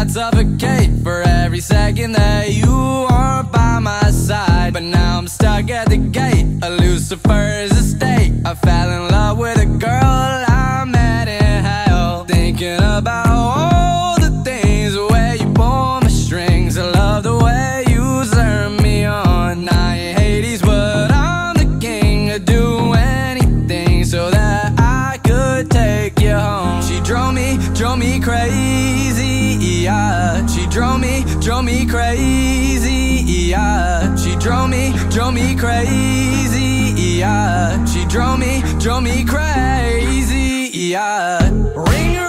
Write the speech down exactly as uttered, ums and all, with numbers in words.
I'd suffocate for every second that you weren't by my side. But now I'm stuck at the gate of Lucifer's estate. I fell in love with a girl I met in hell, thinking about all the things, the way you pull my strings. I love the way you turn me on. I ain't Hades, but I'm the king. I'd do anything so that I could take you home. She drove me, drove me crazy, yeah. She drove me, drove me crazy, yeah. She drove me, drove me crazy, yeah. She drove me, drove me crazy, yeah. Ring